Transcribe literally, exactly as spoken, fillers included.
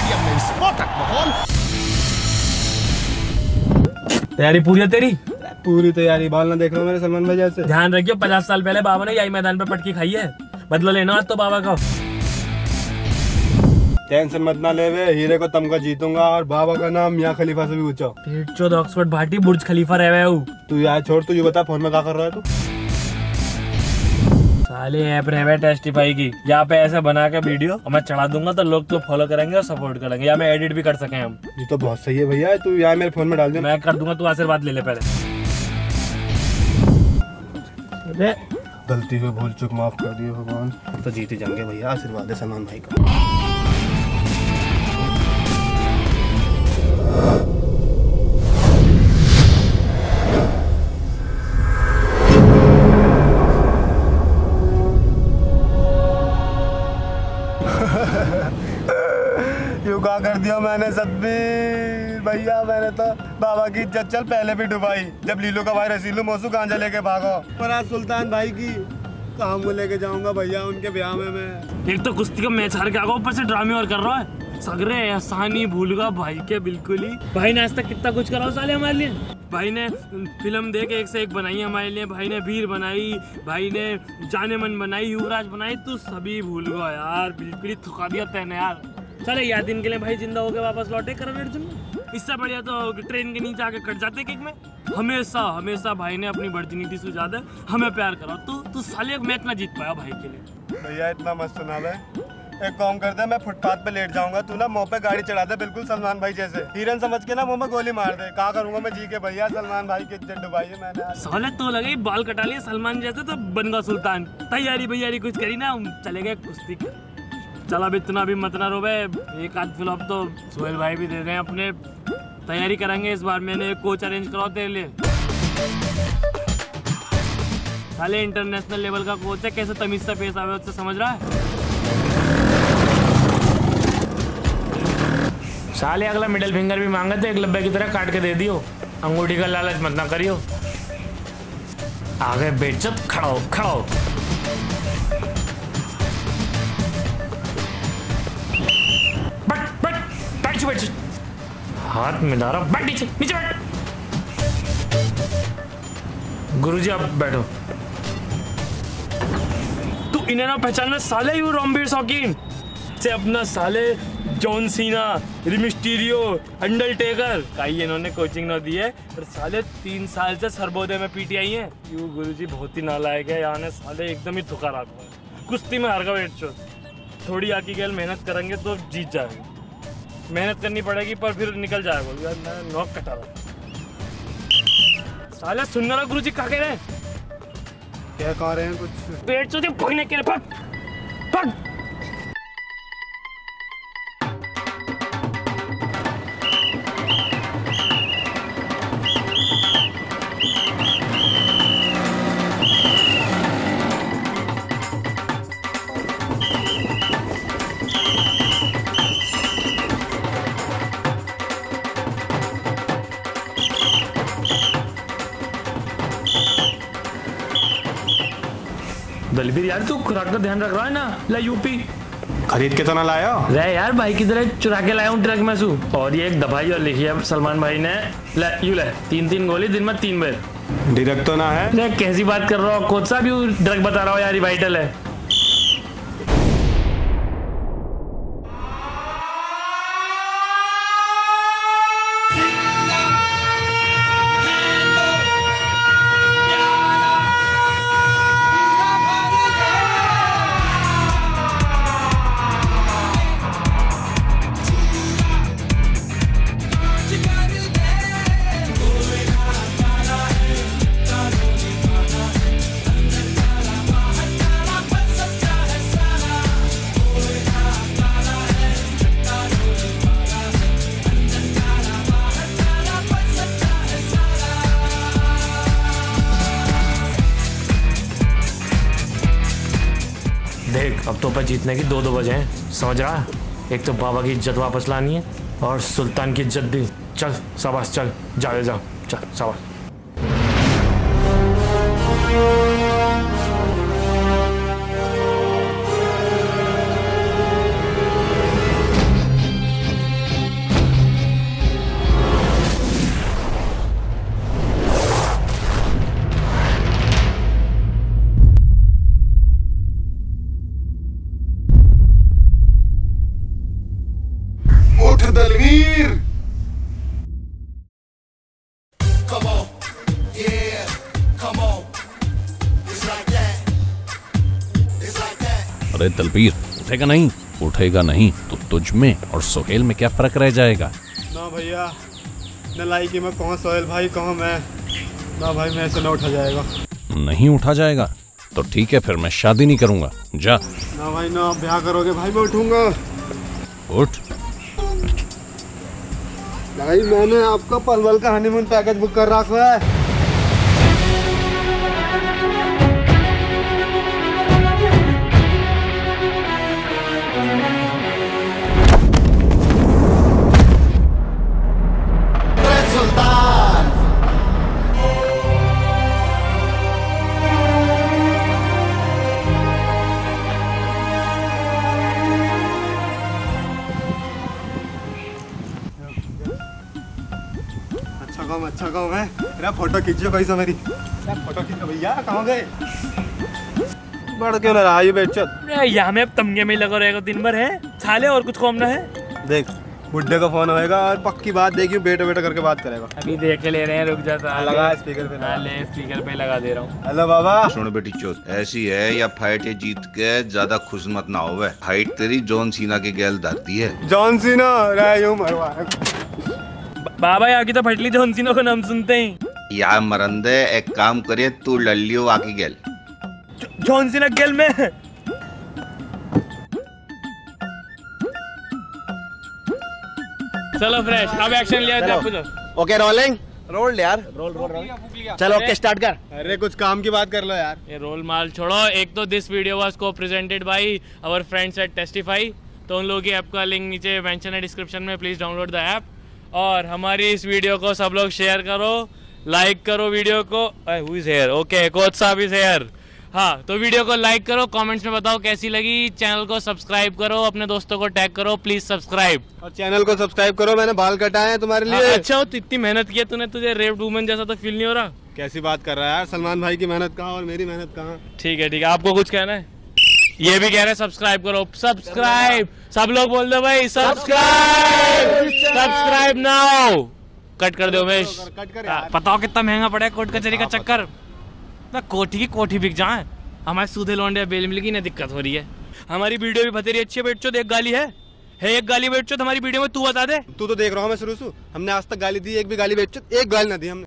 Stadium में विस्फोटक माहौल। तैयारी पूरी है तेरी? पूरी तैयारी। बाल ना देख लो मेरे सलमान भाई जैसे। ध्यान रखियो, पचास साल पहले बाबा ने यही मैदान पे पटकी खाई है, बदला लेना आज तो बाबा का। टेंशन मत ना ले वे, हीरे को तमगा जीतूंगा और बाबा का नाम मियां खलीफा से भी ऊंचा। पेट चोद ऑक्सफोर्ड भाटी बुर्ज खलीफा रह गया। तू यार छोड़, तू ये बता फोन में क्या कर रहा है तू? साले ऐप रहे टेस्टिफाई की, यहाँ पे ऐसा बना के वीडियो और मैं चढ़ा दूंगा तो लोग तो फॉलो करेंगे और सपोर्ट करेंगे, या मैं एडिट भी कर सके हम। ये तो बहुत सही है भैया, तू यार मेरे फोन में डाल दे। मैं कर दूंगा, तू आशीर्वाद ले ले पहले। गलती हुई, भूल चूक माफ कर दिए भगवान। तो जीत ही जाएंगे भैया, आशीर्वाद है सलमान भाई का। यू क्या कर दिया मैंने सतबीर भैया, मैंने तो बाबा की इज्जत चल पहले भी डुबाई, जब लीलो का भाई रसीलू मौसू गांजा लेके भागो। पर आज सुल्तान भाई की कहाँ को लेके जाऊंगा भैया उनके ब्याह में मैं। एक तो कुश्ती का मैच हार के आगा, ऊपर से ड्रामे और कर रहा है। सगरे एहसानी भूल गया भाई के बिल्कुल ही। भाई ने आज तक कितना कुछ करा साले हमारे लिए। भाई ने फिल्म देख एक से एक बनाई हमारे लिए, भाई ने वीर बनाई, भाई ने जाने मन बनाई, युवराज बनाई, तू सभी भूल गया यार, बिल्कुल ही थका दिया तैने यार। चले यार दिन के लिए भाई जिंदा होके वापस लौटे करण अर्जुन, इससे बढ़िया तो ट्रेन के नीचे आके कट जाते किक में। हमेशा हमेशा भाई ने अपनी वर्जिनिटी सुझा दे, हमें प्यार करो। तू तू साले एक मैच ना जीत पाया भाई के लिए। भैया इतना मत सुना बे, एक काम कर दे, मैं फुटपाथ पे लेट जाऊंगा, तू ना मुंह पे गाड़ी चढ़ा दे बिल्कुल सलमान भाई जैसे, हिरन समझ के ना मुंह में गोली मार दे। क्या करूंगा मैं जी के भैया, सलमान भाई की इज्जत डुबाई है मैंने। साले तो लगे बाल कटा लिए सलमान जैसे तो बन गया सुल्तान। तैयारी भैयारी कुछ करी ना, चले गए कुश्ती कर। चल अब इतना भी मत ना रो बे, एक आध फ्लॉप तो सोहेल भाई भी दे रहे हैं अपने। तैयारी करेंगे इस बार, मैंने एक कोच अरेंज कराओ तेरे लिए। साले इंटरनेशनल लेवल का कोच है, कैसे तमीज से पेश आवे उससे समझ रहा है। साले अगला मिडिल फिंगर भी मांगे तो एक लब्बे की तरह काट के दे दियो, अंगूठी का लालच मत ना करियो। आगे बैठ जा, खड़ा हो खड़ा हो। बैठ बैठ बैठ बैठ, हाथ मिला रहा, बैठ नीचे नीचे बैठ। गुरुजी आप बैठो। तू इन्हें ना पहचानना साले, यू रॉम्बीर शौकीन से अपना साले जॉन सीना, रिमिस्टीरियो, अंडरटेकर का ही इन्होंने कोचिंग ना दी है, पर साले तीन साल से सरबोदे में पीटी आई है। यू गुरुजी बहुत ही नालायक है, यहाँ ने साले एकदम ही थुका रहा था। कुश्ती में हार गया वेट चो, थोड़ी आकी गैल मेहनत करेंगे तो जीत जाएंगे। मेहनत करनी पड़ेगी पर फिर निकल जाएगा। मैं नॉक कटा रहा साले, सुन रहा गुरुजी क्या कह रहे हैं? क्या कह रहे हैं कुछ? पेट चो भगने के लिए भग भग। दलवीर यार तू खुराक का ध्यान रख रहा है ना, ला यूपी खरीद के तो ना लाया रे यार, भाई की तरह चुरा के लाया हूँ ट्रक में सू। और ये एक दवाई और लिखी है सलमान भाई ने, ले यू ले, तीन तीन गोली दिन में तीन बार। ड्रग तो ना है? रे कैसी बात कर रहा हो कोच साहब, यू ड्रग बता रहा हो यार, ये वाइटल है। देख अब तो पर जीतने की दो दो वजह हैं, समझ रहा है? एक तो बाबा की इज्जत वापस लानी है और सुल्तान की इज्जत भी। चल शाबाश, चल जा जा, चल शाबाश। अबे दलबीर, उठेगा नहीं? उठेगा नहीं तो तुझ में और सोहेल में क्या फर्क रह जाएगा? ना भैया, न लाइकी में कौन सोहेल भाई कौन मैं। ना भाई, मैं ऐसे ना उठा जाएगा। नहीं उठा जाएगा तो ठीक है, फिर मैं शादी नहीं करूंगा। जा। ना भाई ना, ब्याह करोगे भाई मैं उठूंगा। उठ। भाई मैंने आपका पलवल का हनीमून पैकेज बुक कर रखा है। अच्छा काम अच्छा काम है। मेरा फोटो खींचो कैसा मेरी। फोटो खींचो भैया, कहाँ गए? बढ़ क्यों रहा है ये बेइज्जत? यहाँ में अब तमगे में लगा रहेगा दिन भर है साले, और कुछ काम ना है। देख, बुड्ढे का फोन होएगा और पक्की बात देखियो, बेटा बेटा करके बात करेगा। अभी देख के ले रहे हैं, रुक जाता। लगा स्पीकर पे। हाँ, ले स्पीकर पे लगा दे रहा हूँ। हेलो बाबा। सुन बेटी चोत, ऐसी है या फाइट ये जीत के ज्यादा खुश मत ना होवे। फाइट तेरी जॉन सीना के गैल धरती है। जॉन सीना रहे यूं मरवा। बाबा यहाँ की तो फटली जॉन सीना को नाम सुनते हैं। यार मरंदे, एक काम करिए, तू लल्लियो आकी गैल। जॉन सीना गेल में। चलो फ्रेश, अब एक्शन लिया था आपको। Okay rolling. रोल यार, रोल रोल रोल। चलो ओके स्टार्ट कर। अरे कुछ काम की बात कर लो यार। ये रोल माल छोड़ो। एक तो this video was co presented by our friends at Testify, तो उन लोगों की ऐप का लिंक नीचे मेंशन है डिस्क्रिप्शन में, प्लीज डाउनलोड द ऐप। और हमारी इस वीडियो को सब लोग शेयर करो, लाइक करो वीडियो को। Who is here? Okay, coach साहब इज हियर। हाँ, तो वीडियो को लाइक करो, कमेंट्स में बताओ कैसी लगी। चैनल को सब्सक्राइब करो, अपने दोस्तों को टैग करो, प्लीज सब्सक्राइब। और चैनल को सब्सक्राइब करो, मैंने बाल कटाए हैं तुम्हारे लिए। हाँ, अच्छा हो तो इतनी मेहनत की है तूने, तुझे रेप्ड वुमन जैसा तो फील नहीं हो रहा? कैसी बात कर रहा है यार, सलमान भाई की मेहनत कहाँ और मेरी मेहनत कहाँ? ठीक है ठीक है, आपको कुछ कहना है? ये भी कह रहे हैं सब्सक्राइब करो। सब्सक्राइब सब लोग बोल दो भाई, सब्सक्राइब सब्सक्राइब नाउ। कट कर दो उमेश। कट कर यार। बताओ कितना महंगा पड़ा है कोर्ट कचहरी का चक्कर। ना कोठी की कोठी बिक जाए, हमारे सूधे लौंडे बेल मिल गई ना, दिक्कत हो रही है। हमारी वीडियो भी बतेरी अच्छी है। बेटचो देख, गाली है है एक गाली बेटचो हमारी वीडियो में, तू बता दे। तू तो देख रहा हूँ मैं शुरू से, हमने आज तक गाली दी एक भी गाली बेइज्जत एक गाली ना दी हमने।